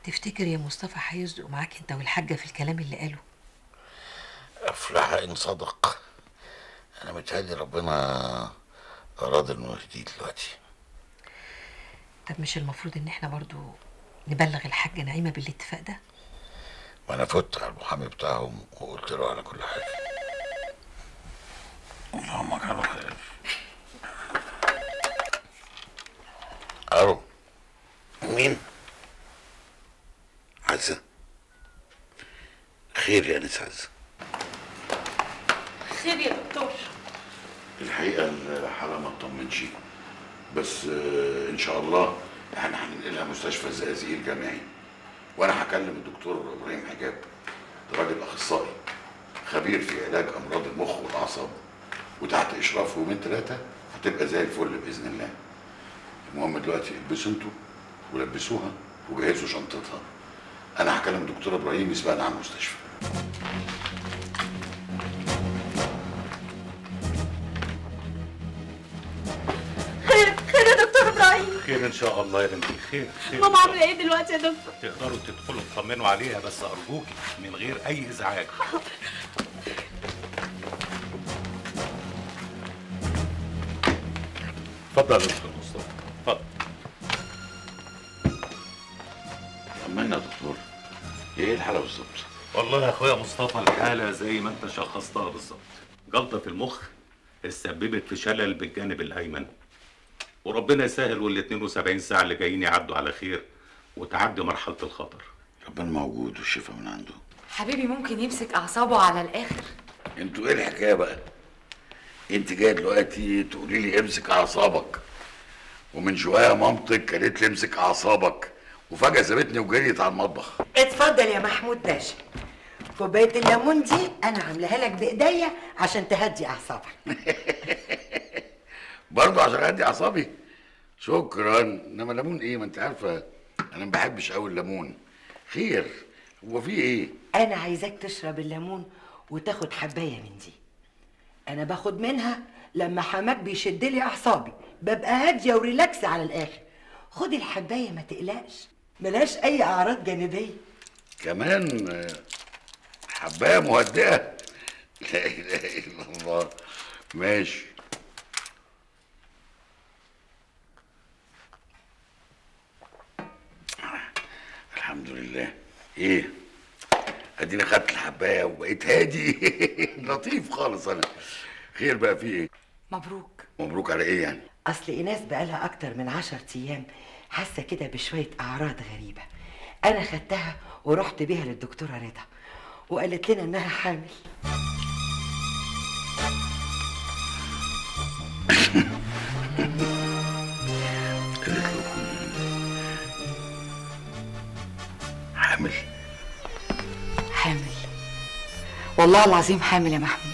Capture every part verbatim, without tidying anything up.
تفتكر يا مصطفى هيصدقوا معاك انت والحاجه في الكلام اللي قاله؟ افلح ان صدق. انا متهيألي ربنا اراد انه يهديه دلوقتي. طب مش المفروض ان احنا برضو نبلغ الحاجه نعيمه بالاتفاق ده؟ وانا فت على المحامي بتاعهم وقلت له على كل حاجه. اللهم كانوا خير. الو، مين؟ عزة؟ خير يا انس عزة؟ خير يا دكتور. الحقيقه الحاله ما تطمنش، بس ان شاء الله احنا هننقلها مستشفى الزقازيق الجامعي، وانا هكلم الدكتور ابراهيم حجاب، ده راجل اخصائي خبير في علاج امراض المخ والاعصاب، وتحت اشرافه يومين ثلاثه هتبقى زي الفل باذن الله. المهم دلوقتي البسوا انتوا ولبسوها وجهزوا شنطتها، انا هكلم الدكتور ابراهيم يسبقنا على المستشفى. خير خير يا دكتور ابراهيم. خير ان شاء الله يا بنتي. خير خير. ماما عامله ايه دلوقتي يا دكتور؟ تقدروا تدخلوا تطمنوا عليها بس ارجوكي من غير اي ازعاج. اتفضل يا دكتور مصطفى، اتفضل. طمنا يا دكتور، هي ايه الحاله بالظبط؟ والله يا اخويا مصطفى الحاله زي ما انت شخصتها بالظبط، جلطه في المخ استسببت في شلل بالجانب الايمن، وربنا يسهل وال اثنين وسبعين ساعه اللي جايين يعدوا على خير وتعدي مرحله الخطر. ربنا موجود والشفاء من عنده. حبيبي ممكن يمسك اعصابه على الاخر. انتوا ايه الحكايه بقى؟ انت جايه دلوقتي تقولي لي امسك اعصابك، ومن شويه مامتك قالت لي امسك اعصابك، وفجاه سابتني وجريت على المطبخ. اتفضل يا محمود باشا، كوبايه الليمون دي انا عاملاها لك بايديا عشان تهدي اعصابك. برضه عشان اهدي اعصابي؟ شكرا. انما ليمون ايه؟ ما انت عارفه انا ما بحبش قوي الليمون. خير، هو في ايه؟ انا عايزاك تشرب الليمون وتاخد حبايه من دي. انا باخد منها لما حماك بيشد لي اعصابي، ببقى هاديه وريلاكس على الاخر. خد الحبايه ما تقلقش، ملهاش اي اعراض جانبيه. كمان حبايه مهدئه؟ لا اله الا الله. ماشي. الحمد لله. ايه، اديني خدت الحبايه وبقيت هادي. لطيف خالص انا. خير بقى، في ايه؟ مبروك. مبروك على ايه يعني؟ اصل ايناس بقالها اكتر من عشر ايام حاسه كده بشويه اعراض غريبه. انا خدتها ورحت بيها للدكتوره رضا، وقالت لنا انها حامل. حامل؟ حامل والله العظيم، حامل يا محمود.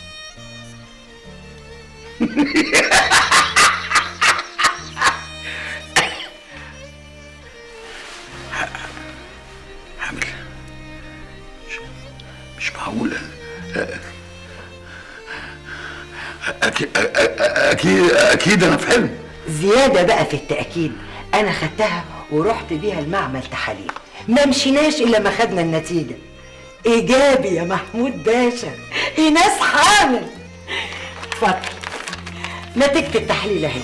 حامل؟ مش, مش معقولة. أكيد أكيد أكيد أنا في حلم. زياده بقى في التاكيد، انا خدتها ورحت بيها المعمل تحاليل، ما مشيناش الا ما خدنا النتيجه. ايجابي يا محمود باشا، ايناس حامل. اتفضل نتيجه التحليل اهي.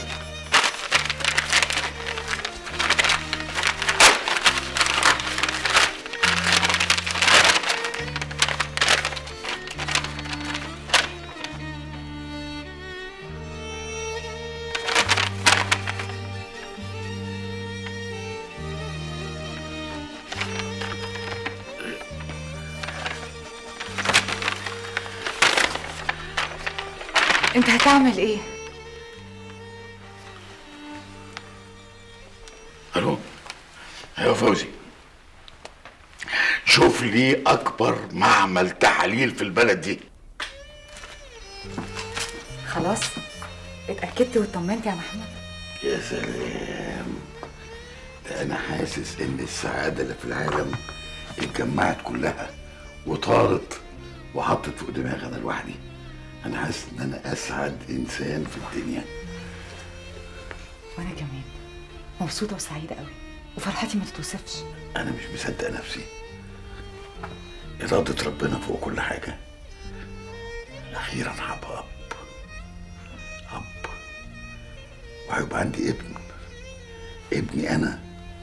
انت هتعمل ايه؟ الو، ايوه فوزي، شوف لي اكبر معمل تحاليل في البلد دي. خلاص اتأكدت واطمنت يا محمود؟ يا سلام، ده انا حاسس ان السعادة اللي في العالم اتجمعت كلها وطارت وحطت فوق دماغي انا لوحدي. انا حاسس ان انا اسعد انسان في الدنيا. وانا كمان مبسوطة وسعيدة قوي. وفرحتي ما تتوصفش. انا مش مصدق نفسي. إرادة ربنا فوق كل حاجة. أخيرا هبقى أب. أب. وهيبقى عندي ابن. ابني أنا.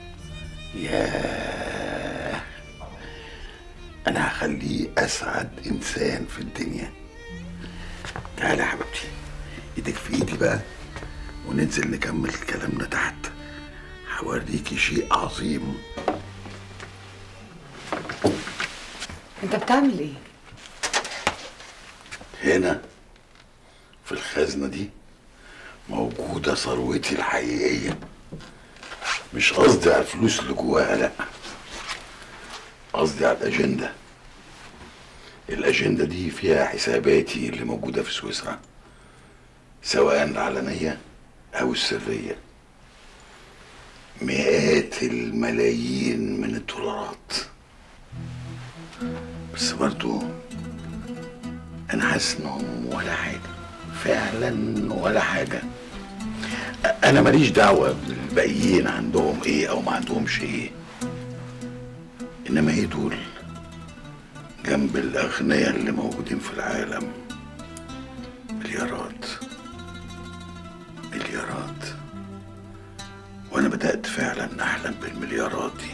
ياه. أنا هخليه أسعد إنسان في الدنيا. تعالي يا حبيبتي، إيدك في إيدي بقى وننزل نكمل كلامنا تحت. هوريكي شيء عظيم. انت بتعمل ايه؟ هنا في الخزنة دي موجودة ثروتي الحقيقية. مش قصدي على الفلوس اللي جواها، لأ، قصدي على الأجندة. الأجندة دي فيها حساباتي اللي موجودة في سويسرا، سواء العلنية أو السرية. مئات الملايين من الدولارات. بس برضو أنا حاسس إنهم ولا حاجة، فعلا ولا حاجة. أنا ماليش دعوة بالباقيين عندهم إيه أو ما عندهمش إيه، إنما إيه دول جنب الأغنياء اللي موجودين في العالم. مليارات مليارات. وأنا بدأت فعلا أحلم بالمليارات دي.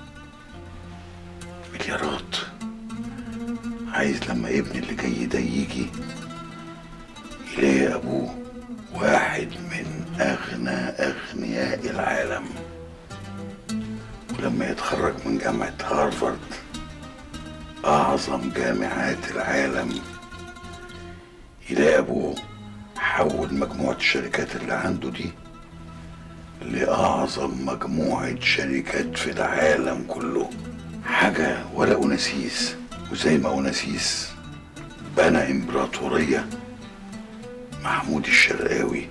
مليارات. عايز لما ابني اللي جاي ده يجي يلاقي أبوه واحد من أغنى أغنياء العالم، ولما يتخرج من جامعة هارفارد أعظم جامعات العالم يلاقي أبوه حول مجموعة الشركات اللي عنده دي لأعظم مجموعة شركات في العالم كله. حاجة ولا أوناسيس. وزي ما أوناسيس بنى إمبراطورية، محمود الشرقاوي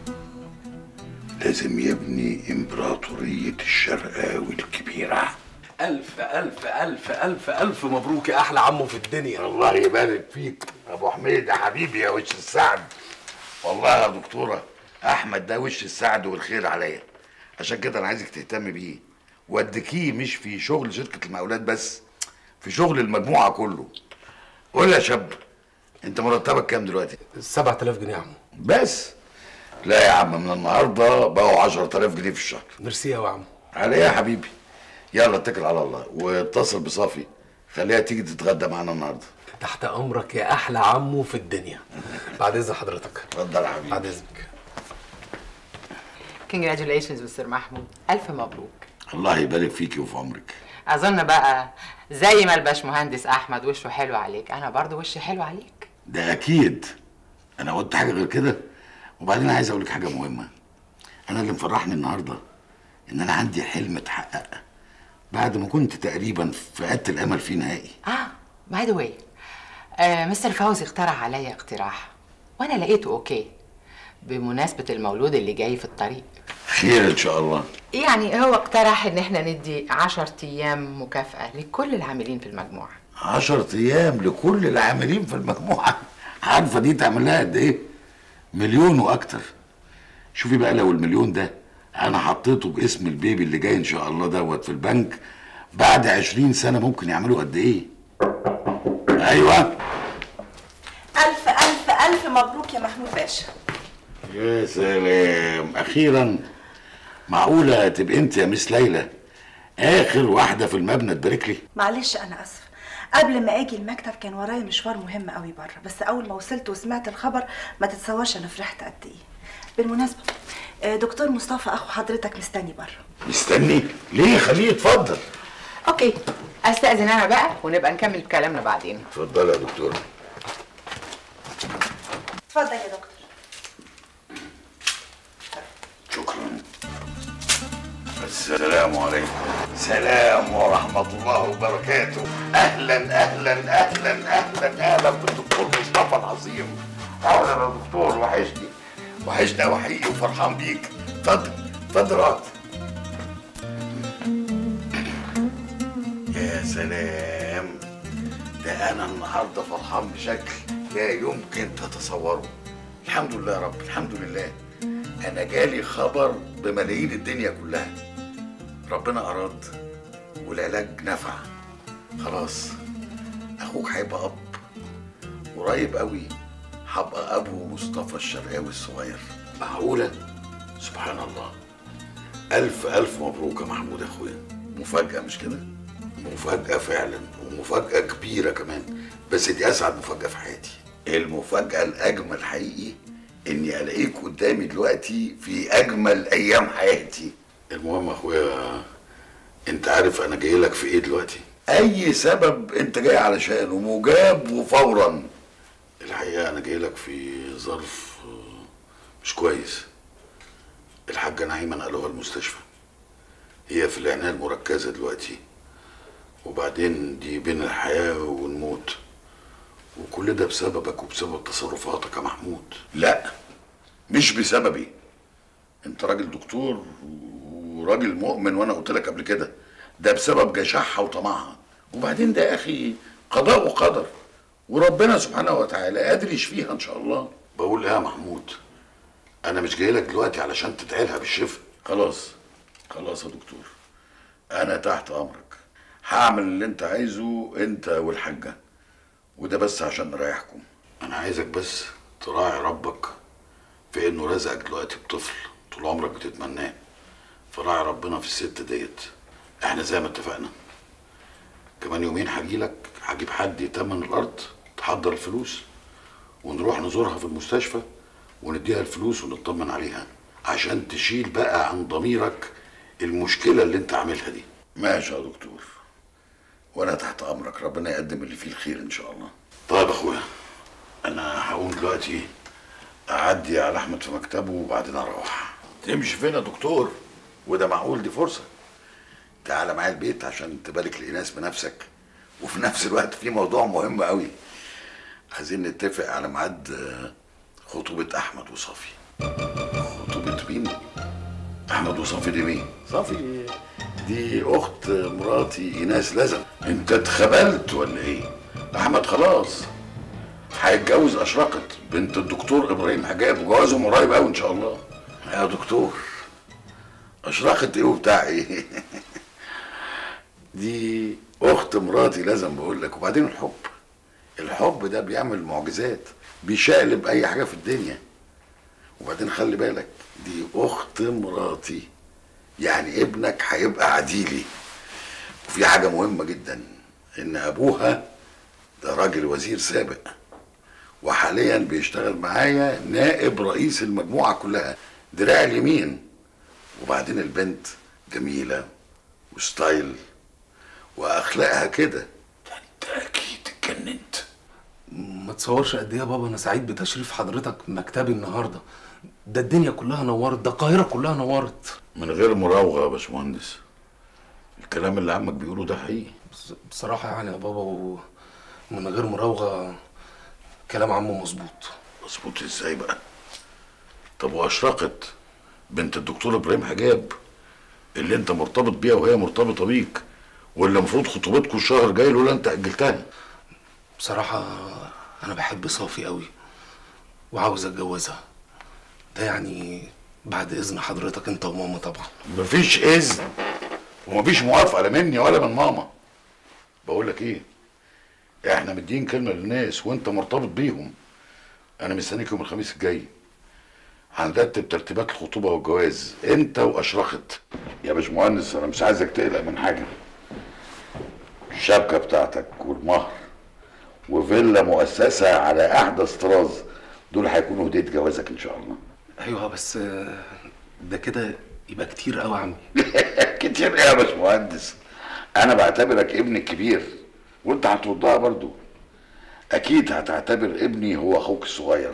لازم يبني إمبراطورية الشرقاوي الكبيرة. ألف ألف ألف ألف ألف مبروك يا أحلى عمو في الدنيا. الله يبارك فيك أبو حميد يا حبيبي يا وش السعد. والله يا دكتورة أحمد ده وش السعد والخير عليا، عشان كده أنا عايزك تهتم بيه واديكيه، مش في شغل شركة المقاولات بس، في شغل المجموعة كله. قول يا شاب، أنت مرتبك كام دلوقتي؟ سبعة آلاف جنيه يا عمو. بس؟ لا يا عم، من النهارده بقوا عشرة آلاف جنيه في الشهر. ميرسي قوي يا عمو. على ايه يا حبيبي؟ يلا اتكل على الله واتصل بصافي، خليها تيجي تتغدى معانا النهارده. تحت امرك يا احلى عمو في الدنيا. بعد اذن حضرتك. اتفضل يا حبيبي. بعد اذنك. كونجراتيوليشنز مستر محمود، الف مبروك. الله يبارك فيكي وفي عمرك. اظن بقى زي ما الباشمهندس احمد وشه حلو عليك، انا برضو وشي حلو عليك. ده اكيد. انا قلت حاجه غير كده؟ وبعدين عايز اقول لك حاجه مهمه. انا اللي مفرحني النهارده ان انا عندي حلم اتحقق بعد ما كنت تقريبا فقدت الامل فيه نهائي. اه باي ذا واي، مستر فوزي اقترح عليا اقتراح وانا لقيته اوكي بمناسبه المولود اللي جاي في الطريق. خير ان شاء الله. يعني هو اقترح ان احنا ندي عشرة ايام مكافاه لكل العاملين في المجموعه. عشرة ايام لكل العاملين في المجموعه؟ عارفه دي تعمل لها قد ايه؟ مليون واكتر. شوفي بقى لو المليون ده انا حطيته باسم البيبي اللي جاي ان شاء الله دوت في البنك، بعد عشرين سنه ممكن يعملوا قد ايه؟ ايوه. الف الف الف مبروك يا محمود باشا. يا سلام، اخيرا. معقوله تبقى انت يا مس ليلى اخر واحده في المبنى تبارك لي؟ معلش انا اسفه، قبل ما اجي المكتب كان ورايا مشوار مهم قوي بره، بس اول ما وصلت وسمعت الخبر ما تتصورش انا فرحت قد ايه. بالمناسبه دكتور مصطفى اخو حضرتك مستني بره. مستني؟ ليه؟ خليه يتفضل. اوكي، استاذن انا بقى ونبقى نكمل كلامنا بعدين. اتفضلي يا دكتور. اتفضل يا دكتور. شكرا. السلام عليكم. سلام ورحمة الله وبركاته. أهلا أهلا أهلا أهلا أهلا بالدكتور مصطفى العظيم. أهلا يا دكتور، وحشني وحشني وحقيقي وفرحان بيك. اتفضل اتفضل اقعد. يا سلام، ده أنا النهارده فرحان بشكل لا يمكن تتصوره. الحمد لله يا رب، الحمد لله. أنا جالي خبر بملايين الدنيا كلها. ربنا اراد والعلاج نفع. خلاص اخوك هيبقى اب قريب قوي، هبقى ابو مصطفى الشرقاوي الصغير. معقوله؟ سبحان الله. الف الف مبروك يا محمود اخويا. مفاجاه مش كده؟ مفاجاه فعلا، ومفاجاه كبيره كمان، بس دي اسعد مفاجاه في حياتي. المفاجاه الاجمل حقيقي اني الاقيك قدامي دلوقتي في اجمل ايام حياتي. المهم يا اخويا، انت عارف انا جاي لك في ايه دلوقتي؟ اي سبب انت جاي علشانه مجاب وفورا. الحقيقه انا جاي لك في ظرف مش كويس. الحاجه نعيمه نقلوها المستشفى، هي في العنايه المركزه دلوقتي، وبعدين دي بين الحياه والموت، وكل ده بسببك وبسبب تصرفاتك يا محمود. لا مش بسببي، انت راجل دكتور وراجل مؤمن، وانا قلت لك قبل كده ده بسبب جشعها وطمعها. وبعدين ده يا اخي قضاء وقدر، وربنا سبحانه وتعالى قادر يشفيها ان شاء الله. بقول ايه يا محمود، انا مش جاي لك دلوقتي علشان تدعيلها بالشفاء. خلاص خلاص يا دكتور، انا تحت امرك، هعمل اللي انت عايزه انت والحاجه، وده بس عشان نريحكم. انا عايزك بس تراعي ربك في انه رزقك دلوقتي بطفل طول عمرك بتتمناه، فراعي ربنا في الست ديت. احنا زي ما اتفقنا كمان يومين هجيلك، هجيب حد يتمن الارض، تحضر الفلوس، ونروح نزورها في المستشفى ونديها الفلوس ونطمن عليها، عشان تشيل بقى عن ضميرك المشكله اللي انت عاملها دي. ماشي يا دكتور، وانا تحت امرك، ربنا يقدم اللي فيه الخير ان شاء الله. طيب يا اخويا، انا هقوم دلوقتي اعدي على احمد في مكتبه وبعدين اروح. تمشي فين يا دكتور؟ وده معقول؟ دي فرصه. تعالى معايا البيت عشان تبارك لإيناس بنفسك، وفي نفس الوقت في موضوع مهم قوي، عايزين نتفق على ميعاد خطوبه احمد وصافي. خطوبه مين؟ احمد وصافي دي مين؟ صافي دي اخت مراتي ايناس لازم. انت اتخبلت ولا ايه؟ احمد خلاص هيتجوز اشرقت بنت الدكتور ابراهيم حجاب، وجوازهم قريب قوي ان شاء الله. يا دكتور اشرقت ايه وبتاع ايه؟ دي اخت مراتي لازم بقول لك. وبعدين الحب الحب ده بيعمل معجزات، بيشقلب اي حاجه في الدنيا. وبعدين خلي بالك دي اخت مراتي، يعني ابنك هيبقى عديلي. وفي حاجه مهمه جدا، ان ابوها ده راجل وزير سابق، وحاليا بيشتغل معايا نائب رئيس المجموعه كلها، دراع اليمين. وبعدين البنت جميله وستايل واخلاقها كده. ده انت اكيد اتجننت. ما تصورش قد ايه يا بابا انا سعيد بتشريف حضرتك مكتبي النهارده. ده الدنيا كلها نورت، ده القاهره كلها نورت. من غير مراوغه يا باشمهندس، الكلام اللي عمك بيقوله ده حقيقي. بصراحه يعني يا بابا، ومن غير مراوغه كلام عمو مظبوط. مظبوط ازاي بقى؟ طب واشرقت بنت الدكتور ابراهيم حجاب اللي انت مرتبط بيها وهي مرتبطه بيك، واللي المفروض خطوبتكم الشهر الجاي، لولا انت اجلتها؟ بصراحه انا بحب صافي قوي وعاوز اتجوزها، ده يعني بعد اذن حضرتك انت وماما طبعا. مفيش اذن ومفيش موافقه لا مني ولا من ماما. بقول لك ايه، احنا مدين كلمه للناس وانت مرتبط بيهم. انا مستنيك يوم الخميس الجاي، هنرتب ترتيبات الخطوبه والجواز انت واشرقت. يا باشمهندس انا مش عايزك تقلق من حاجه، الشبكه بتاعتك والمهر وفيلا مؤسسه على احدث طراز، دول هيكونوا هديه جوازك ان شاء الله. ايوه بس ده كده يبقى كتير قوي يا عمي. كتير ايه يا باشمهندس؟ انا بعتبرك ابني الكبير وانت هتردها برضو. اكيد هتعتبر ابني هو اخوك الصغير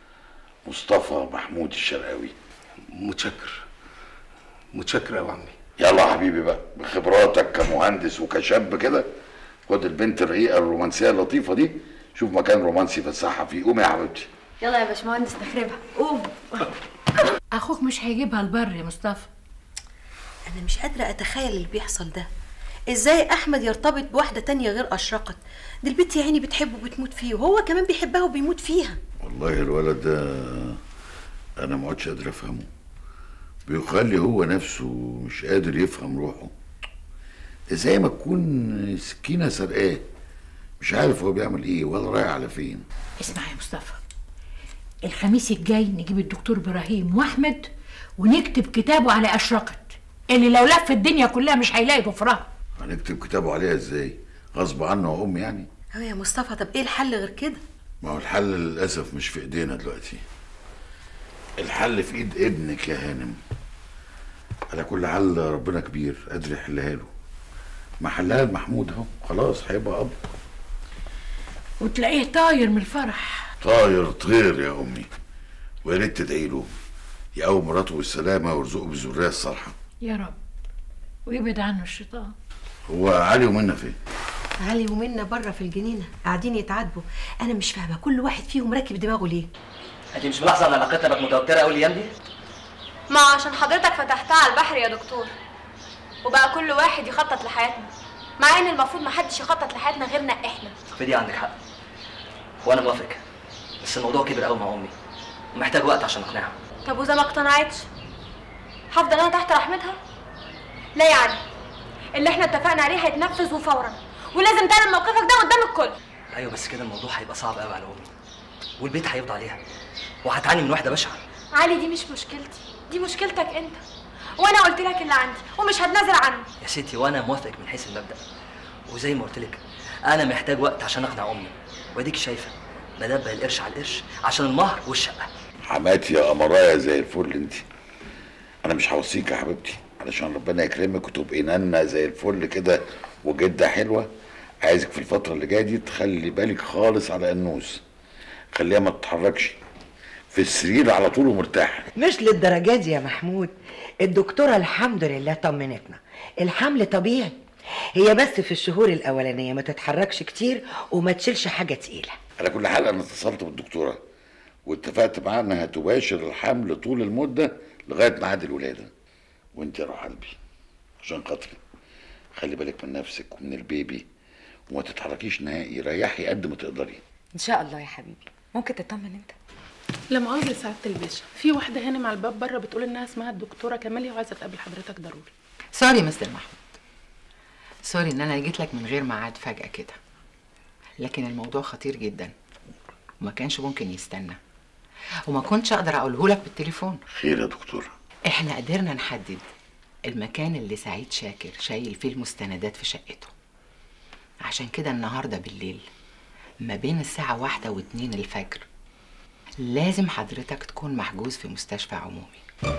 مصطفى محمود الشرقاوي. متشكر متشكر قوي يا عمي. يلا يا حبيبي بقى، بخبراتك كمهندس وكشاب كده، خد البنت الرقيقه الرومانسيه اللطيفه دي، شوف مكان رومانسي فسحها فيه. قومي يا حبيبتي. يلا يا باشمهندس نخربها، قوم. اخوك مش هيجيبها البر يا مصطفى. انا مش قادره اتخيل اللي بيحصل ده. ازاي احمد يرتبط بواحده تانية غير اشرقت؟ دي البنت يا عيني بتحبه وبتموت فيه، وهو كمان بيحبها وبيموت فيها. والله الولد ده انا ما عدتش قادر افهمه، بيخلي هو نفسه مش قادر يفهم روحه. زي ما تكون سكينه سرقاه، مش عارف هو بيعمل ايه ولا رايح على فين. اسمع يا مصطفى، الخميس الجاي نجيب الدكتور ابراهيم واحمد ونكتب كتابه على اشرقت اللي لو لف الدنيا كلها مش هيلاقي ضفرها. هنكتب كتابه عليها ازاي؟ غصب عنه يا ام يعني. ايوه يا مصطفى، طب ايه الحل غير كده؟ ما هو الحل للاسف مش في ايدينا دلوقتي، الحل في ايد ابنك يا هانم. على كل حال ربنا كبير قادر يحلها له. ما حلها لمحمود اهو، خلاص هيبقى اب. وتلاقيه طاير من الفرح. طاير طير يا امي، ويا ريت تدعي له يقوم مراته بالسلامه ويرزقه بالذريه الصالحه يا رب، ويبعد عنه الشيطان. هو علي ومنى فين؟ علي ومنى بره في الجنينه قاعدين يتعاتبوا. انا مش فاهمه كل واحد فيهم راكب دماغه ليه؟ انت مش ملاحظه ان علاقتنا بقت متوتره قوي الايام دي؟ ما عشان حضرتك فتحتها على البحر يا دكتور، وبقى كل واحد يخطط لحياتنا، مع ان المفروض محدش يخطط لحياتنا غيرنا احنا. في دي عندك حق، وانا موافق، بس الموضوع كبر قوي مع امي ومحتاج وقت عشان اقنعها. طب واذا ما اقتنعتش هفضل انا تحت رحمتها؟ لا يا علي، اللي احنا اتفقنا عليه هيتنفذ وفورا، ولازم تعلن موقفك ده قدام الكل. ايوه بس كده الموضوع هيبقى صعب قوي على امي، والبيت هيفضى عليها وهتعاني من وحده بشعه. علي دي مش مشكلتي، دي مشكلتك انت، وانا قلت لك اللي عندي ومش هتنازل عنه. يا ستي وانا موافق من حيث المبدا، وزي ما قلت لك انا محتاج وقت عشان اقنع امي، واديك شايفه بدبق القرش على القرش عشان المهر والشقه. حماتي يا قمرايه زي الفل انت. انا مش هوصيك يا حبيبتي علشان ربنا يكرمك وتبقي نانه زي الفل كده وجده حلوه. عايزك في الفتره اللي جايه دي تخلي بالك خالص على النوس، خليها ما تتحركش في السرير على طول ومرتاحه. مش للدرجه دي يا محمود، الدكتوره الحمد لله طمنتنا، الحمل طبيعي، هي بس في الشهور الاولانيه ما تتحركش كتير وما تشيلش حاجه تقيله. على كل حال انا اتصلت بالدكتوره واتفقت معاها انها تباشر الحمل طول المده لغايه ميعاد الولاده. وانت يا روح قلبي عشان خاطري خلي بالك من نفسك ومن البيبي وما تتحركيش نهائي، ريحي قد ما تقدري. ان شاء الله يا حبيبي. ممكن تطمن انت؟ لا مؤاخذة سعادة الباشا، في واحدة هنا مع الباب بره بتقول انها اسمها الدكتورة كمالي وعايزة تقابل حضرتك ضروري. سوري مستر محمود، سوري ان انا جيت لك من غير ميعاد فجأة كده، لكن الموضوع خطير جدا وما كانش ممكن يستنى، وما كنتش اقدر اقوله لك بالتليفون. خير يا دكتورة؟ احنا قدرنا نحدد المكان اللي سعيد شاكر شايل فيه المستندات في شقته، عشان كده النهارده بالليل ما بين الساعة واحدة واتنين الفجر لازم حضرتك تكون محجوز في مستشفى عمومي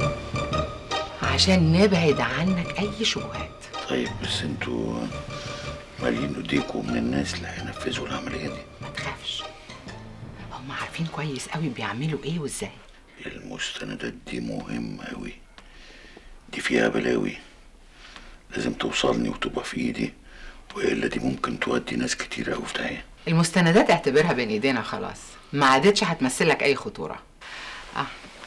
عشان نبعد عنك اي شبهات. طيب بس انتوا مالين ايديكم من الناس اللي هينفذوا العملية دي. ما تخافش، هم عارفين كويس قوي بيعملوا ايه وازاي. المستندات دي مهمة قوي، دي فيها بلاوي، لازم توصلني وتبقى في ايدي، والا دي ممكن تودي ناس كتير قوي في داهية. المستندات اعتبرها بين ايدينا خلاص، ما عادتش هتمثلك اي خطورة. اه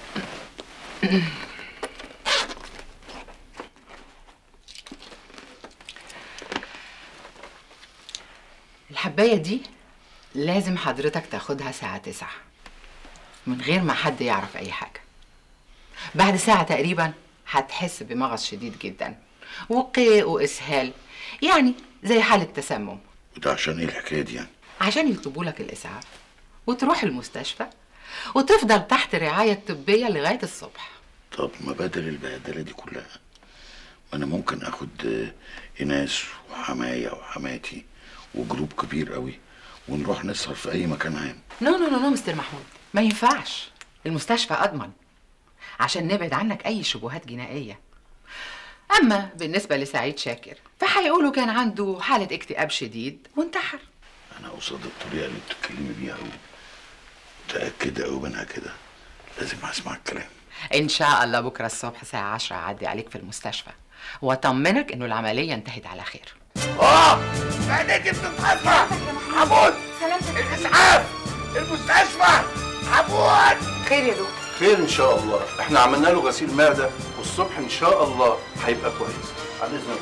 الحباية دي لازم حضرتك تاخدها الساعة تسعة من غير ما حد يعرف اي حاجة. بعد ساعة تقريبا هتحس بمغص شديد جدا وقيء واسهال، يعني زي حالة تسمم. وده عشان ايه الحكاية دي يعني؟ عشان يطلبوا لك الاسعاف وتروح المستشفى وتفضل تحت رعاية طبية لغاية الصبح. طب ما بدل البهدلة دي كلها ما انا ممكن اخد ايناس وحماية وحماتي وجروب كبير قوي ونروح نسهر في اي مكان عام. نو نو نو نو مستر محمود، ما ينفعش، المستشفى اضمن عشان نبعد عنك اي شبهات جنائية. اما بالنسبة لسعيد شاكر فهيقولوا كان عنده حالة اكتئاب شديد وانتحر. انا قصاد الطريقة اللي بتتكلمي بيها قوي متأكدة قوي منها كده، لازم اسمع الكلام. ان شاء الله بكرة الصبح الساعة عشرة اعدي عليك في المستشفى واطمنك انه العملية انتهت على خير. اه عينيك بتتحفى. حمود الاسعاف المستشفى. حمود خير يا دكتور؟ خير ان شاء الله، احنا عملنا له غسيل معده والصبح ان شاء الله هيبقى كويس. على اذنك.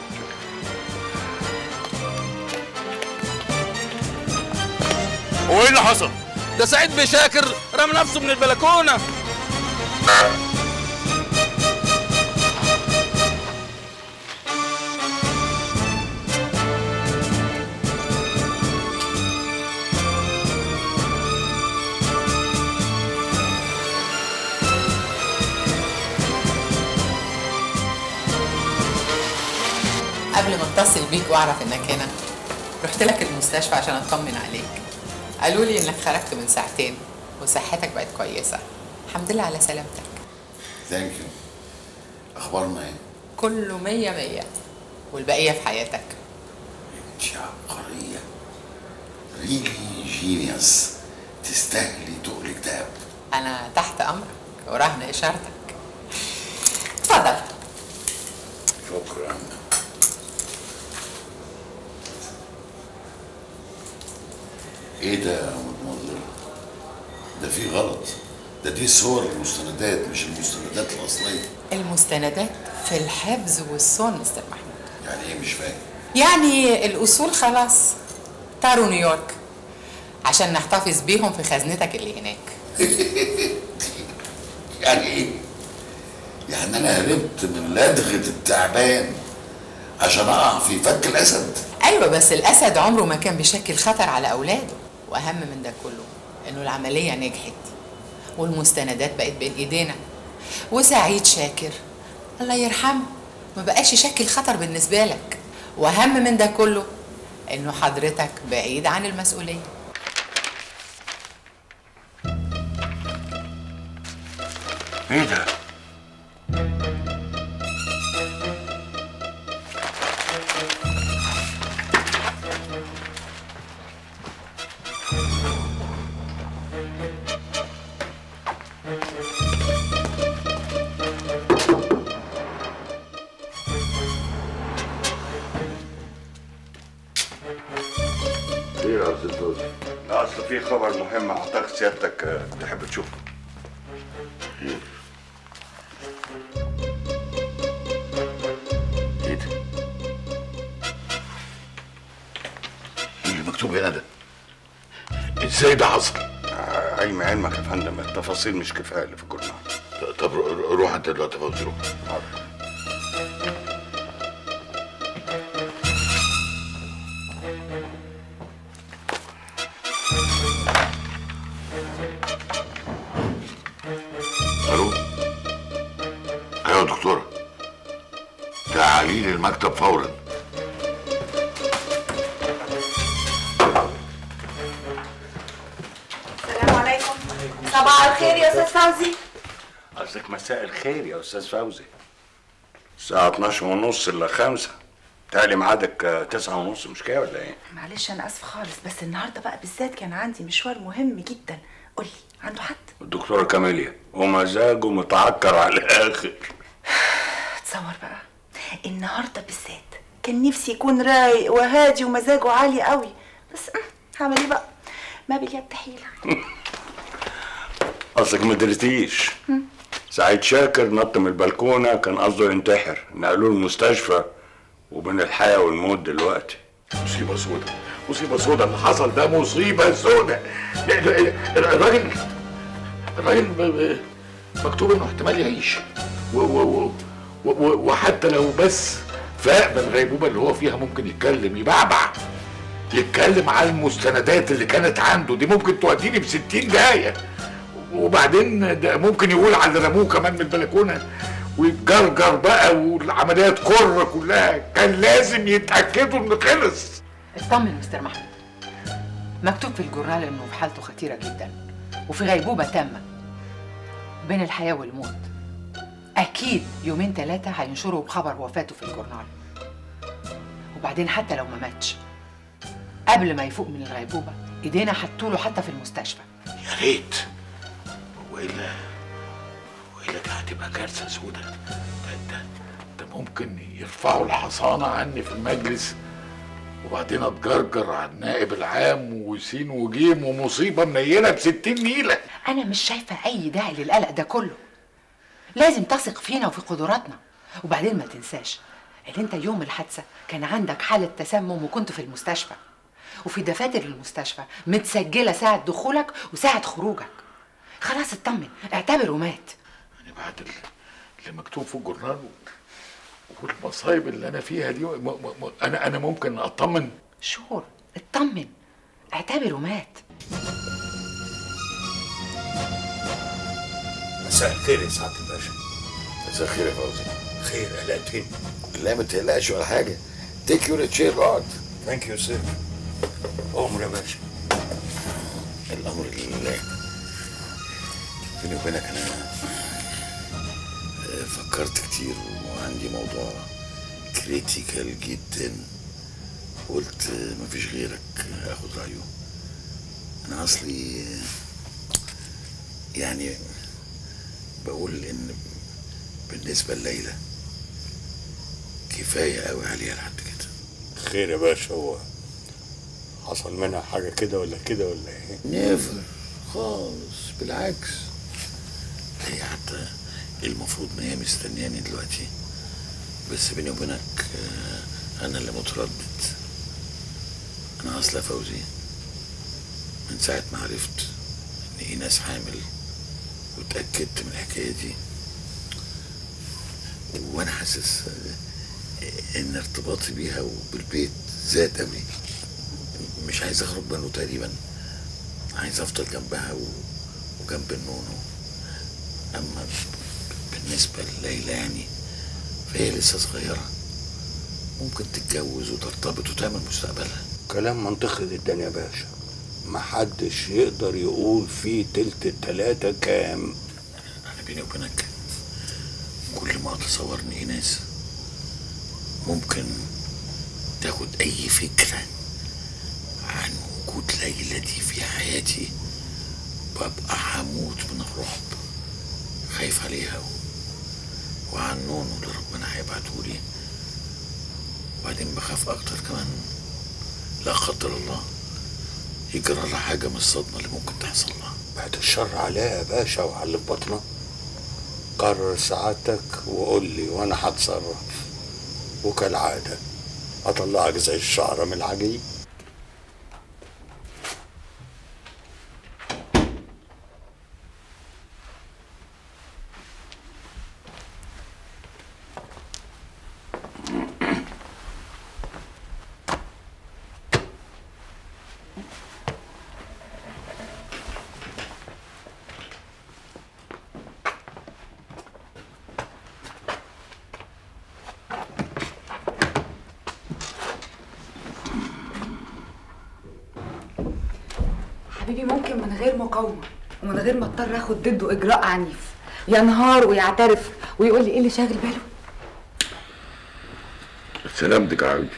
هو ايه اللي حصل؟ ده سعيد بشاكر رمى نفسه من البلكونه. قبل ما اتصل بيك واعرف انك هنا رحت لك المستشفى عشان اطمن عليك. قالوا لي انك خرجت من ساعتين وصحتك بقت كويسه. الحمد لله على سلامتك. ثانك يو. اخبارنا ايه؟ كله مية مية والبقيه في حياتك. انت عبقريه، ريلي جينيوس، تستاهلي تقلك دهب. انا تحت امرك ورهن اشارتك. اتفضل. شكرا. ايه ده يا مدمر؟ ده في غلط، ده دي صور المستندات مش المستندات الاصليه. المستندات في الحفظ والصون مستر محمود. يعني ايه مش فاهم؟ يعني الاصول خلاص طاروا نيويورك عشان نحتفظ بيهم في خزنتك اللي هناك. يعني ايه؟ يعني انا هربت من لدغه التعبان عشان اقع في فك الاسد؟ ايوه بس الاسد عمره ما كان بيشكل خطر على اولاده، واهم من ده كله انه العمليه نجحت والمستندات بقت بين ايدينا، وسعيد شاكر الله يرحمه ما بقاش يشكل خطر بالنسبه لك، واهم من ده كله انه حضرتك بعيد عن المسؤوليه. ايه ده؟ ايه يا استاذ فوزي؟ لا اصل في خبر مهم اعتقد سيادتك آه، تحب تشوفه. ايه ايه ده؟ ايه اللي مكتوب هنا ده؟ ازاي ده حصل؟ آه، علم علمك يا فندم التفاصيل مش كفايه اللي في الجورنال. طب رو- روح انت دلوقتي فوزي روح. حاضر. الو. ايوه يا دكتوره، تعالي لي المكتب فورا. السلام عليكم. صباح الخير يا استاذ فوزي. قصدك مساء الخير يا استاذ فوزي. الساعة اتناشر ونص الا خمسة. تالي ميعادك آه، تسعة ونص مش كده ولا ايه؟ معلش انا اسفه خالص بس النهارده بقى بالذات كان عندي مشوار مهم جدا. قولي عنده حد؟ الدكتورة كاميليا ومزاجه متعكر على الآخر. تصور بقى النهارده بالذات كان نفسي يكون رايق وهادي ومزاجه عالي قوي بس أم، هعمل ايه بقى؟ ما باليد حيله. قصدك ما درتيش. سعيد شاكر نط من البلكونة كان قصده ينتحر، نقلوه المستشفى وبين الحياة والموت دلوقتي. مصيبة سودة، مصيبة سودة اللي حصل ده، مصيبة سودة. الراجل الراجل ب- ب- مكتوب انه احتمال يعيش و و و و وحتى لو بس فاق من الغيبوبة اللي هو فيها ممكن يتكلم يبعبع، يتكلم على المستندات اللي كانت عنده دي ممكن توديني بستين داهية، وبعدين ده ممكن يقول على اللي رموه كمان من البلكونة ويتجرجر بقى والعملية تكر كلها. كان لازم يتأكدوا انه خلص. اطمن مستر محمود، مكتوب في الجورنال انه في حالته خطيره جدا وفي غيبوبه تامه بين الحياه والموت. اكيد يومين ثلاثه هينشروا بخبر وفاته في الجورنال، وبعدين حتى لو ما ماتش قبل ما يفوق من الغيبوبه ايدينا هتطوله حتى في المستشفى. يا ريت، والا والا دي هتبقى كارثه سودة. ده ده ده ممكن يرفعوا الحصانه عني في المجلس وبعدين اتجرجر على النائب العام وسين وجيم ومصيبه منيله بستين نيله. انا مش شايفه اي داعي للقلق ده كله، لازم تثق فينا وفي قدراتنا. وبعدين ما تنساش ان انت يوم الحادثه كان عندك حاله تسمم وكنت في المستشفى، وفي دفاتر المستشفى متسجله ساعه دخولك وساعه خروجك. خلاص اطمن، اعتبره مات. يعني بعد اللي مكتوب في الجورنال والمصايب اللي انا فيها دي م م انا انا ممكن اطمن؟ شور اطمن، اعتبره مات. مساء الخير يا سعاده الباشا. مساء الخير يا فوزي. خير قلقتني. لا ما تقلقش ولا حاجه، Take your chair, اقعد. ثانك يو سير. أمر يا باشا. الأمر لله. بيني وبينك أنا فكرت كتير وعندي موضوع كريتيكال جدا، قلت مفيش غيرك اخد رأيه. أنا أصلي يعني بقول إن بالنسبة لليلى كفاية قوي عليها لحد كده. خير يا باشا، هو حصل منها حاجة كده ولا كده ولا ايه؟ نيفر خالص، بالعكس هي حتى المفروض ان هي مستنياني دلوقتي، بس بيني وبينك انا اللي متردد. انا اصلا فوزي من ساعة ما عرفت ان ايناس حامل واتأكدت من الحكاية دي، وانا حاسس ان ارتباطي بيها وبالبيت زاد قوي، مش عايز اخرج منه تقريبا، عايز افضل جنبها وجنب النونو. اما بالنسبة لليلى يعني فهي لسه صغيرة، ممكن تتجوز وترتبط وتعمل مستقبلها. كلام منطقي جدا يا باشا، محدش يقدر يقول فيه تلت التلاتة كام. انا بيني وبينك كل ما اتصور ان ايناس ممكن تاخد اي فكرة عن وجود ليلى دي في حياتي ببقى هموت من الرعب، خايف عليها وعن نونو اللي ربنا هيبعتهولي، وبعدين بخاف اكتر كمان لا قدر الله يجرى لها حاجة من الصدمة اللي ممكن تحصل لها. بعد الشر عليها يا باشا وعلى اللي في بطنها. قرر سعادتك وقول لي وانا هتصرف، وكالعادة اطلعك زي الشعرة من العجين. حبيبي ممكن من غير مقاومة ومن غير ما اضطر اخد ضده اجراء عنيف، ينهار ويعترف ويقول لي ايه اللي شاغل باله. سلامتك يا حبيبي.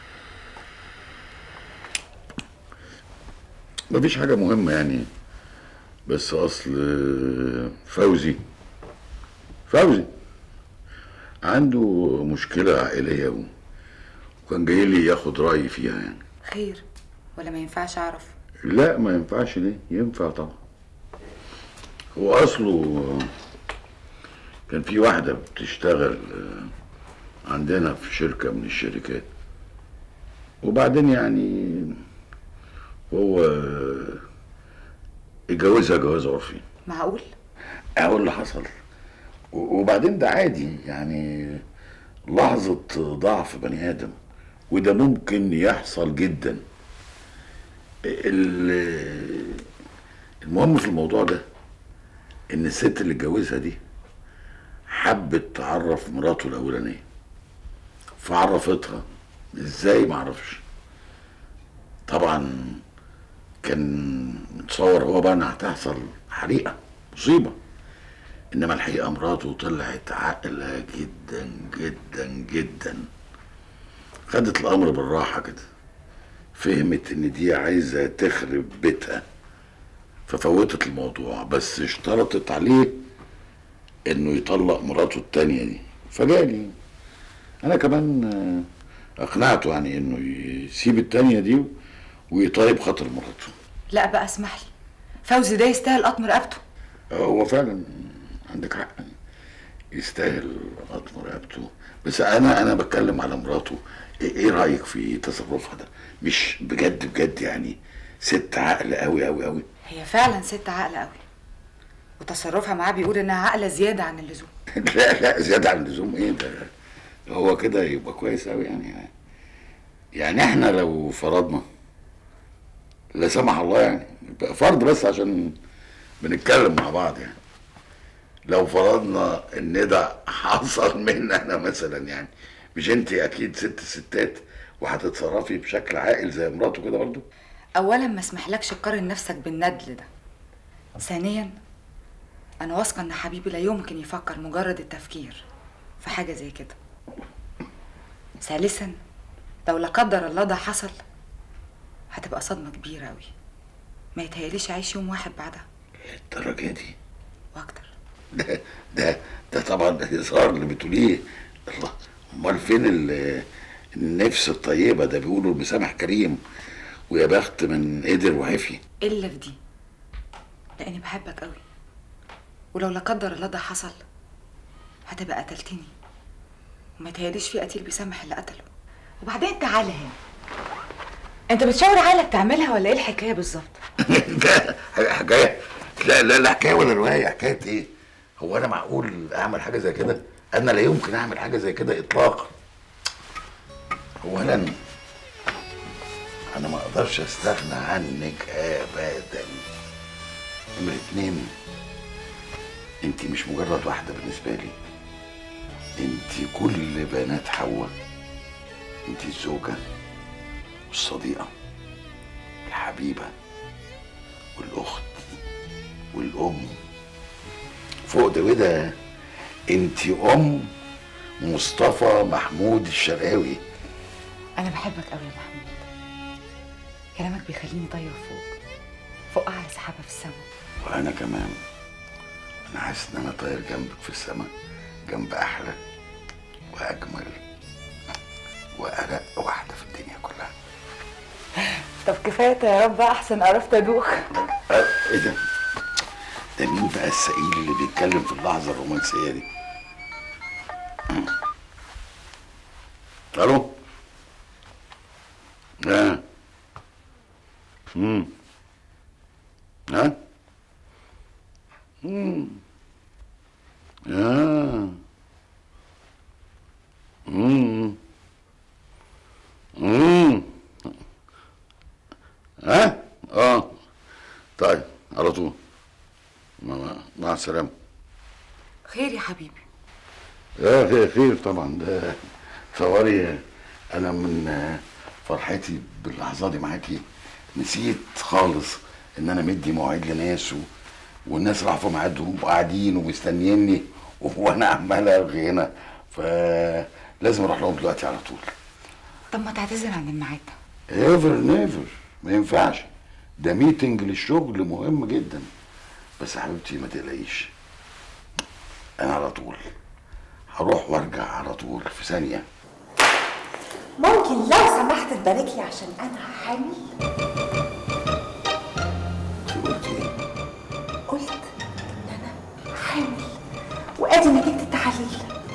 مفيش حاجة مهمة يعني، بس أصل فوزي فوزي عنده مشكلة عائلية وكان جاي لي ياخد رأيي فيها يعني. خير ولا ما ينفعش اعرف؟ لا ما ينفعش. ليه؟ ينفع طبعا. هو أصله كان في واحدة بتشتغل عندنا في شركة من الشركات، وبعدين يعني هو اتجوزها جواز عرفي. معقول؟ اهو اللي حصل. وبعدين ده عادي يعني، لحظة ضعف بني آدم، وده ممكن يحصل جدا. المهم في الموضوع ده ان الست اللي اتجوزها دي حبت تعرف مراته الاولانيه، فعرفتها ازاي معرفش. طبعا كان متصور هو بقى انها هتحصل حريقه مصيبه، انما الحقيقه مراته طلعت عاقله جدا جدا جدا. خدت الامر بالراحه كده، فهمت ان دي عايزه تخرب بيتها ففوتت الموضوع، بس اشترطت عليه انه يطلق مراته التانية دي. فجالي انا كمان اقنعته يعني انه يسيب التانية دي ويطيب خاطر مراته. لا بقى اسمح لي، فوزي ده يستاهل قطم رقبته. هو فعلا عندك حق يستاهل قطم رقبته، بس انا انا بتكلم على مراته. ايه رايك في تصرفها ده؟ مش بجد بجد يعني ست عاقله قوي قوي قوي. هي فعلا ست عاقله قوي، وتصرفها معاه بيقول انها عاقله زياده عن اللزوم. لا لا زياده عن اللزوم ايه ده؟ هو كده يبقى كويس قوي يعني. يعني احنا لو فرضنا لا سمح الله يعني، فرض بس عشان بنتكلم مع بعض يعني، لو فرضنا ان ده حصل مني انا مثلا يعني، مش انت اكيد ست ستات وهتتصرفي بشكل عاقل زي مراته كده برضه؟ اولا ما اسمحلكش تقارن نفسك بالندل ده. ثانيا انا واثقه ان حبيبي لا يمكن يفكر مجرد التفكير في حاجه زي كده. ثالثا لو لا قدر الله ده حصل هتبقى صدمه كبيره قوي، ما يتهيأليش عايش يوم واحد بعدها. الدرجه دي؟ واكتر. ده ده ده طبعا هزار اللي بتقوليه. الله، امال فين النفس الطيبه؟ ده بيقولوا المسامح كريم ويا بخت من قدر وعفي. الا في دي، لاني بحبك قوي، ولو لا قدر الله ده حصل هتبقى قتلتني، وما يتهيأليش في قتيل بيسامح اللي قتله. وبعدين تعالى هنا، انت بتشاور عقلك تعملها ولا ايه الحكايه بالظبط؟ حكايه؟ لا لا لا، حكايه ولا روايه؟ حكايه ايه؟ هو انا معقول اعمل حاجه زي كده؟ انا لا يمكن اعمل حاجه زي كده اطلاقا. اولا انا ما اقدرش استغنى عنك ابدا. نمرة اتنين، انت مش مجرد واحده بالنسبه لي، انت كل بنات حواء. انت الزوجه والصديقه الحبيبه والاخت والام، فوق ده وده انت ام مصطفى محمود الشرقاوي. انا بحبك قوي يا محمود، كلامك بيخليني طايره فوق فوق اعلى سحابه في السماء. وانا كمان انا حاسس ان انا طاير جنبك في السماء، جنب احلى واجمل وارق واحده في الدنيا كلها. طب كفايه يا رب، احسن عرفت ادوخ. أه ايه ده؟ ده مين بقى السئيل اللي بيتكلم في اللحظه الرومانسيه دي؟ الو؟ ها؟ امم ها؟ امم اه امم امم ها؟ اه طيب على طول. مع السلامة. خير يا حبيبي؟ اه خير خير طبعا. ده تصوري انا من فرحتي باللحظة دي معاكي نسيت خالص ان انا مدي مواعيد لناس و... والناس راحوا في ميعادهم وقاعدين ومستنيني وانا عمال الغي هنا، فلازم اروح لهم دلوقتي على طول. طب ما تعتذر عن الميعاد ده. ايفر نيفر، ما ينفعش، ده ميتنج للشغل مهم جدا. بس يا حبيبتي ما تقلقيش، انا على طول هروح وارجع على طول في ثانيه. ممكن لو سمحت تبارك لي عشان انا حامل؟ انت قلتي ايه؟ قلت ان انا حامل وادي نتيجه التحاليل.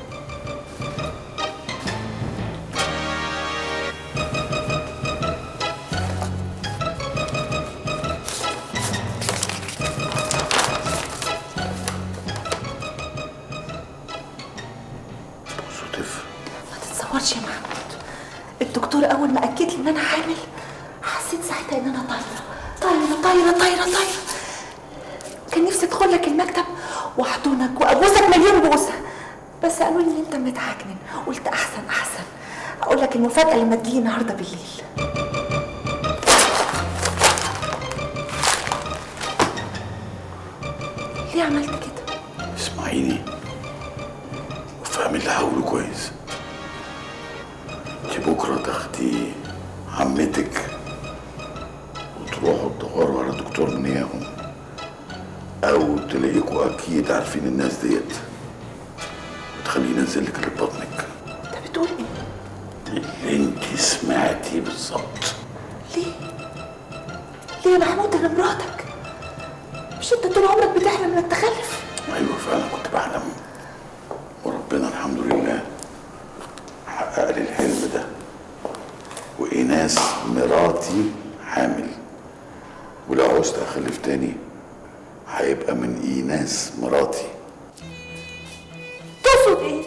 يا محمود، الدكتور اول ما اكد لي ان انا حامل حسيت ساعتها ان انا طايره طايره طايره طايره طايره. كان نفسي ادخل لك المكتب واحضنك وابوسك مليون بوسه، بس قالوا لي ان انت متعكنن. قلت احسن احسن اقول لك المفاجاه لما تجيلي النهارده بالليل. ليه عملت كده؟ اسمعيني وفهمي اللي هقوله كويس. انت بكره تاخدي عمتك وتروحوا تدوروا على دكتور منياهم، او تلاقيكوا اكيد عارفين الناس ديت وتخليه ينزل لك اللي في بطنك. انت بتقول ايه؟ اللي انت سمعتي بالظبط. ليه؟ ليه يا محمود؟ انا مراتك، مش انت طول عمرك بتحلم انك تخلف؟ ايوه فعلا كنت بحلم، وربنا الحمد لله حقق لي الحلم ده، وإيناس مراتي حامل، ولو عوزت اخلف تاني هيبقى من إيناس مراتي. تقصد ايه؟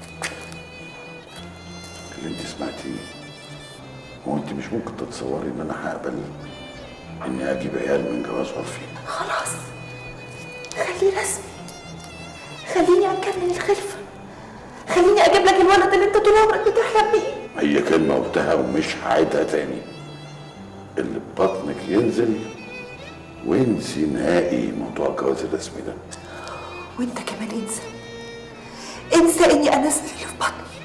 اللي انت سمعتيه. هو انت مش ممكن تتصوري ان انا هقبل اني اجيب عيال من جواز عرفي؟ خلاص خليه رسمي، خليني اكمل الخلفه، خليني اجيب لك الولد اللي انت طول عمرك بتحلم بيه. هي كلمه قلتها ومش هعيدها تاني. اللي في بطنك ينزل وانسي نهائي موضوع الجواز الرسمي ده. وانت كمان انسى انسى اني انزل اللي في بطني.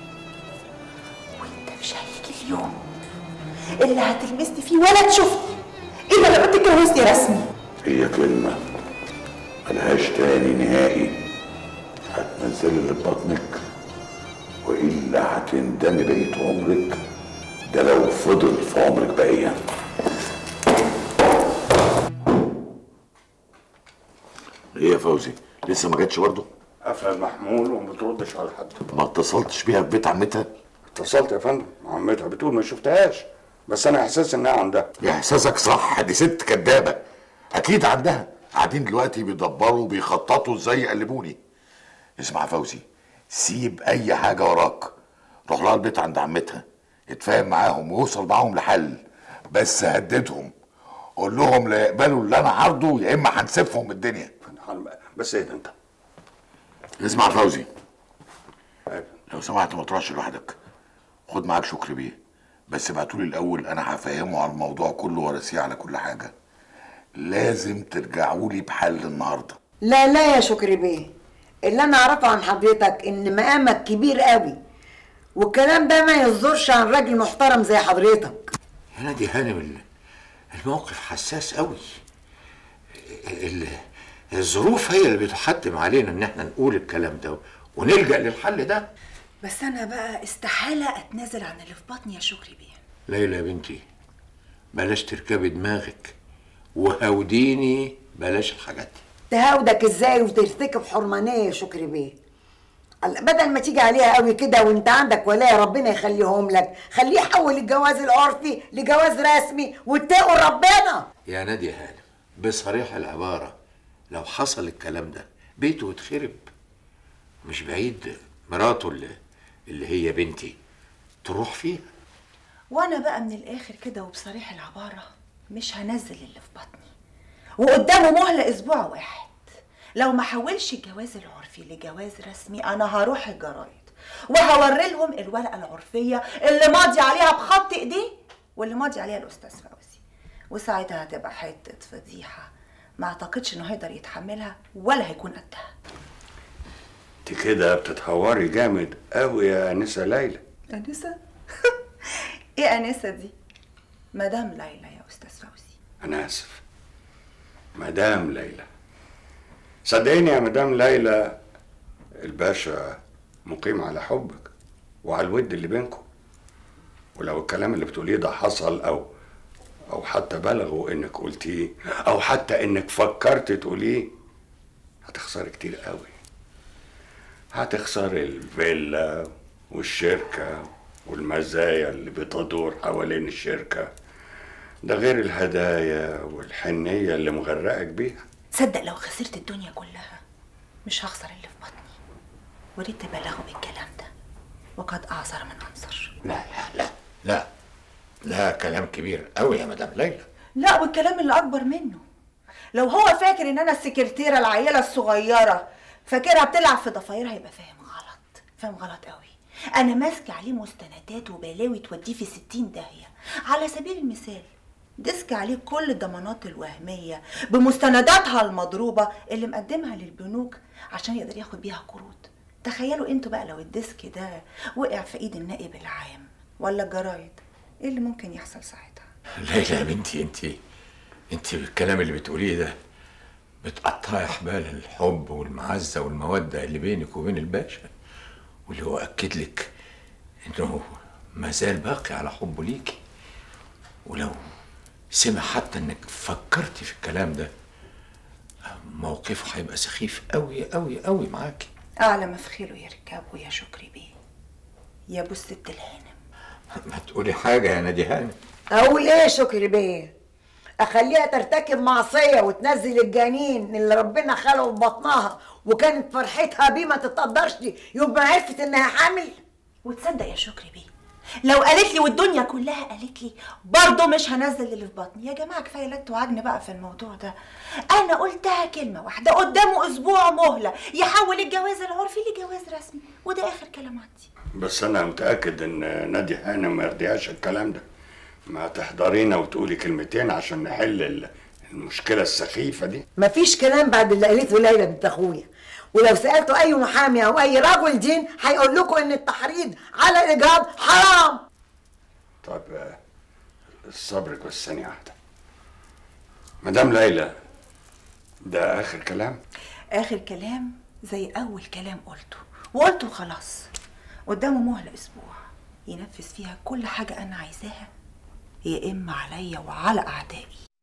وانت مش هيجي اليوم اللي هتلمسني فيه ولا تشوفني الا لما تتجوزني رسمي. هي كلمه ملهاش تاني نهائي. هتنزلي اللي في بطنك والا هتندمي بقيت عمرك، ده لو فضل في عمرك بقيه. ايه يا فوزي؟ لسه ما جاتش برضه؟ قافله المحمول وما بتردش على حد. ما اتصلتش بيها في بيت عمتها؟ اتصلت يا فندم، عمتها بتقول ما شفتهاش، بس انا احساس انها عندها. يا احساسك صح، دي ست كدابه. اكيد عندها. قاعدين دلوقتي بيدبروا وبيخططوا ازاي يقلبوني. اسمع يا فوزي، سيب اي حاجه وراك، روح لها البيت عند عمتها، اتفاهم معاهم ووصل معاهم لحل، بس هددهم، قول لهم لا يقبلوا اللي انا عارضه يا اما هنسفهم الدنيا. بس ايه ده انت؟ اسمع يا فوزي، لو سمحت ما تروحش لوحدك، خد معاك شكري بيه، بس ابعتولي الاول، انا هفهمه على الموضوع كله وارسيه على كل حاجه. لازم ترجعوا لي بحل النهارده. لا لا يا شكري بيه، اللي انا اعرفه عن حضرتك ان مقامك كبير قوي، والكلام ده ما يصدرش عن راجل محترم زي حضرتك. يا نادي هانم، الموقف حساس قوي. الظروف هي اللي بتحتم علينا ان احنا نقول الكلام ده ونلجأ للحل ده. بس انا بقى استحاله اتنازل عن اللي في بطني يا شكري بيه. ليلى يا بنتي، بلاش تركبي دماغك وهوديني، بلاش الحاجات دي. تهاودك ازاي وترتكب حرمانيه يا شكري بيه؟ بدل ما تيجي عليها قوي كده وانت عندك ولايه ربنا يخليهم لك، خليه يحول الجواز العرفي لجواز رسمي واتقوا ربنا. يا نادي هانم، بصريح العباره، لو حصل الكلام ده بيته اتخرب. مش بعيد مراته اللي, اللي هي بنتي تروح فيها. وانا بقى من الاخر كده وبصريح العباره مش هنزل اللي في بطني، وقدامه مهله اسبوع واحد. لو ما حولش الجواز العرفي لجواز رسمي انا هروح الجرايد وهوري لهم الورقه العرفيه اللي ماضي عليها بخط ايديه واللي ماضي عليها الاستاذ فوزي، وساعتها هتبقى حته فضيحه ما اعتقدش انه هيقدر يتحملها ولا هيكون قدها. انت كده بتتهوري جامد قوي يا انسه ليلى. انسه؟ ايه انسه دي؟ مدام ليلى يا استاذ فوزي. انا اسف، مدام ليلى. صدقيني يا مدام ليلى، الباشا مقيم على حبك وعلى الود اللي بينكم، ولو الكلام اللي بتقوليه ده حصل او او حتى بلغوا انك قلتيه او حتى انك فكرت تقوليه، هتخسري كتير قوي. هتخسري الفيلا والشركة والمزايا اللي بتدور حوالين الشركة، ده غير الهدايا والحنية اللي مغرقك بيها. تصدق لو خسرت الدنيا كلها مش هخسر اللي في بطني. وريت تبلغوا بالكلام ده وقد اعذر من انصر. لا لا لا لا لا، كلام كبير قوي يا مدام ليلى. لا، والكلام اللي اكبر منه، لو هو فاكر ان انا السكرتيره العيله الصغيره فاكرها بتلعب في ضفايرها يبقى فاهم غلط، فاهم غلط قوي. انا ماسكه عليه مستندات وبلاوي توديه في ستين داهيه. على سبيل المثال ديسك عليه كل الضمانات الوهميه بمستنداتها المضروبه اللي مقدمها للبنوك عشان يقدر ياخد بيها قروض. تخيلوا انتوا بقى لو الديسك ده وقع في ايد النائب العام ولا الجرايد، ايه اللي ممكن يحصل ساعتها؟ ليلى يا بنتي، انت انت بالكلام اللي بتقوليه ده بتقطعي حبال الحب والمعزه والموده اللي بينك وبين الباشا، واللي هو اكد لك انه ما زال باقي على حبه ليكي. ولو سمع حتى انك فكرتي في الكلام ده موقفه هيبقى سخيف قوي قوي قوي معاكي. اعلى ما في خيله يركبه يا شكري بيه يا ابو الست الهانم. ما تقولي حاجه يا نادي هانم. اقول ايه يا شكري بيه؟ اخليها ترتكب معصيه وتنزل الجنين اللي ربنا خلقه في بطنها وكانت فرحتها بيه ما تتقدرش يبقى عرفت انها حامل؟ وتصدق يا شكري بيه لو قالت لي والدنيا كلها قالت لي برضه مش هنزل اللي في بطني. يا جماعه كفايه لت وعجن بقى في الموضوع ده. انا قلتها كلمه واحده، قدامه اسبوع مهله يحول الجواز العرفي لجواز رسمي، وده اخر كلام عندي. بس انا متاكد ان نادي هانم ما يرضيهاش الكلام ده. ما تحضرينا وتقولي كلمتين عشان نحل المشكله السخيفه دي. مفيش كلام بعد اللي قالته ليلى بنت اخويا، ولو سالتوا اي محامي او اي رجل دين هيقول لكم ان التحريض على الاجهاض حرام. طب صبرك بس ثانيه واحده. مدام ليلى، ده اخر كلام؟ اخر كلام زي اول كلام قلته، وقلته خلاص. قدامه مهله اسبوع ينفذ فيها كل حاجه انا عايزاها، يا اما عليا وعلى اعدائي.